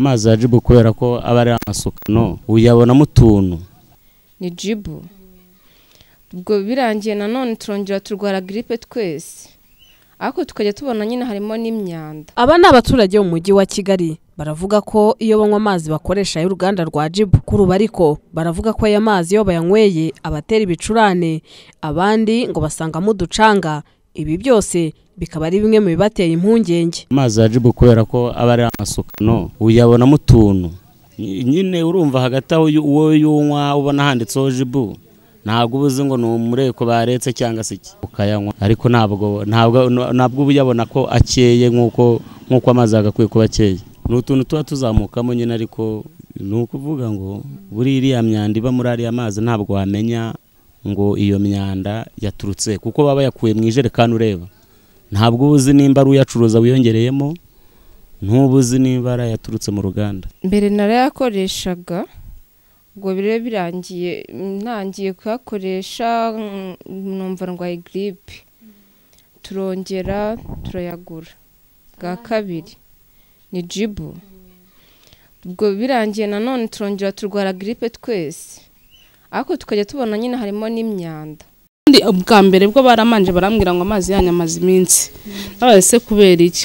Amazi ya Jibu kubera ko aba ari amasukano uyabonamo utuntu ni Jibu. Ubwo birangiye nanone turongera turwara gripe twese, ariko tukajya tubona nyine harimo n'imyanda. Aba ni abaturage mu mujyi wa Kigali baravuga ko iyo banywa amazi bakoresha y'uruganda rwa Jibu kuri ubu, ariko baravuga ko aya mazi iyo bayanyweye abatera ibicurane, abandi ngo basangamo uducanga. Ibi byose bikaba ari bimwe mu bibateye impungenge. Amazi ya Jibu kubera ko aba ari amasukano uyabonamo utuntu nyine, urumva hagati aho uwo yunywa ubona handitseho Jibu ntabwo ubuzi ngo ni umureko baretse cyangwa se ukayanywa, ariko ntabwo ubuyabona ko akeye nk'uko amazi agakwiye kuba akeye. Ni utuntu tuba tuzamukamo nyine, ariko ni ukuvuga ngo buri iriya myanda iba muri ariya mazi ntabwo wamenya ngo iyo myanda yaturutse, kuko baba yakuye mu ijerekani ureba, ntabwo ubuzi nimba ari uyacuruza wiyongereyemo, ntubuzi nimba yaturutse mu ruganda. Mbere narayakoreshaga, ubwo bire birangiye ntangiye kuyakoresha numva ndwaye gripe, turongera turayagura bwa kabiri ni Jibu. Ubwo birangiye nanone turongera turwara gripe twese, ariko tukajya tubona nyine harimo n'imyanda. Ubwa mbere bwo baramanje barambwira ngo amazi yanyamaze iminsi, nabase kubera iki?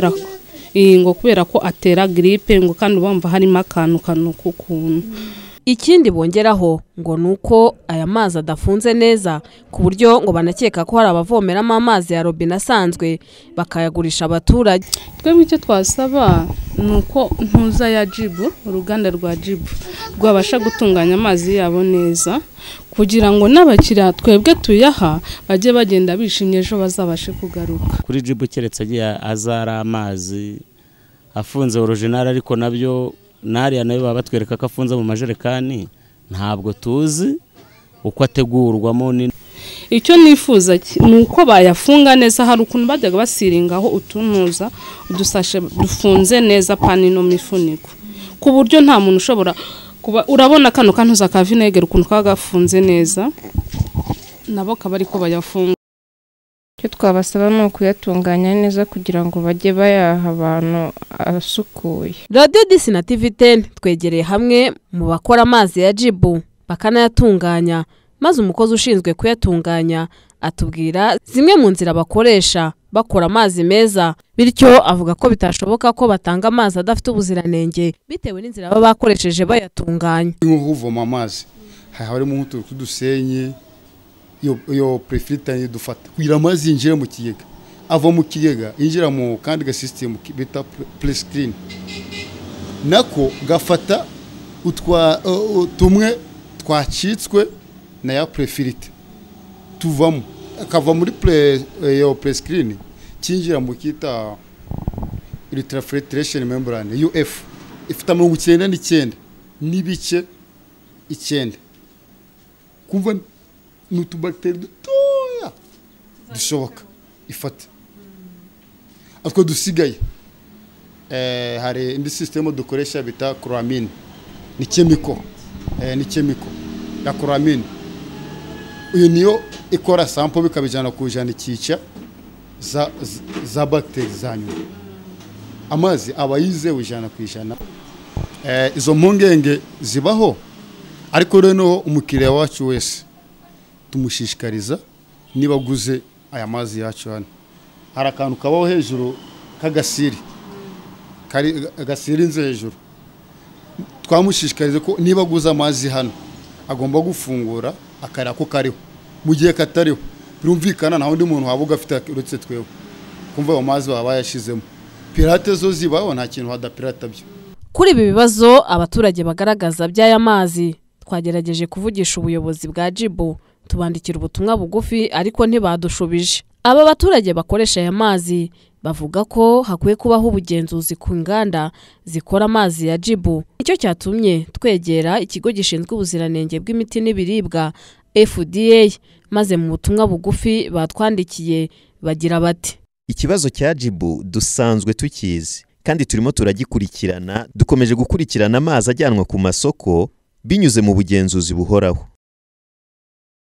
Ngo kubera ko atera gripe, ngo kandi bumva harimo akantu k'ukuntu. Ikindi bongeraho ngo nuko aya mazi adafunze neza, ku buryo ngo banakeka ko hari abavomeramo amazi ya robine asanzwe bakayagurisha abaturage. Twebwe icyo twasaba nuko ntuza ya Jibu, uruganda rwa Jibu rwabasha gutunganya amazi yabo neza, kugira ngo n'abakiriya twebwe tuyaha bajye bagenda bishimye ejo bazabashe kugaruka. Kuri Jibu keretse agiye azara amazi afunze original, ariko nabyo nariya nayo baba batwereka ko afunze mu majerekani, ntabwo tuzi uko ategurwamo. Icyo nifuza nuko bayafunga neza, hari ukuntu bajyaga basiringaho utunuza udusashe dufunze neza pani no mifuniko, ku buryo nta muntu ushobora kuba urabona kano kantuza ka vinegere ukuntu kagafunze neza, nabo kabari ko bayafunga. Icyo twabasaba ni ukuyatunganya neza kugira ngo bajye bayaha abantu asukuye. Radio Disi na TV10 twegereye hamwe mu bakora amazi ya Jibu bakanayatunganya, maze umukozi ushinzwe kuyatunganya atubwira zimwe mu nzira bakoresha bakora amazi meza, bityo avuga ko bitashoboka ko batanga amazi adafite ubuziranenge bitewe n'inzira baba bakoresheje bayatunganya. Nk'uvoma amazi harimo nk'utuntu tw'udusenyi, iyo prefilter dufata kugira amazi yinjire mu kigega, ava mu kigega yinjira mu kandi ga system bita press clean, nako gafata tumwe twacitswe na ya prefilter tuvamo, akava muri press clean kinjira mu kita ultrafiltration membrane UF ifite 99 n'ibice 9, kumva n'utubacteri dutoya dushoboka ifata. Atwo dusigaye hari indi system dukoresha bita chloramine, ni chemical ya chloramine. Uyu niyo ikora sample bikabijana kujana ikica za bacteria zanyu. Amazi abayize ujana kwijana. Izo mpungenge zibaho, ariko rero umukiriya wacu wese tumushishikariza niba guze aya mazi yacu hano, hari akantu kabaho hejuru kagasiri nze hejuru, twamushishikarize ko niba guze amazi hano agomba gufungura akarira ko kariho, mu gihe katariho birumvikana nta wundi muntu wabuga afite uretse twewe, kumva amazi baba yashizemo. Pirate zo zibaho, nta kintu hadapirata byo. Kuri ibi bibazo abaturage bagaragaza by'aya mazi, twagerageje kuvugisha ubuyobozi bwa Jibu tubandikira ubutumwa bugufi, ariko ntibadushubije. Aba baturage bakoresha aya mazi bavuga ko hakwiye kubaho ubugenzuzi ku nganda zikora amazi ya Jibu. Icyo cyatumye twegera ikigo gishinzwe ubuziranenge bw'imiti n'ibiribwa FDA, maze mu butumwa bugufi batwandikiye bagira bati: ikibazo cya Jibu dusanzwe tukizi kandi turimo turagikurikirana, dukomeje gukurikirana amazi ajyanwa ku masoko binyuze mu bugenzuzi buhoraho.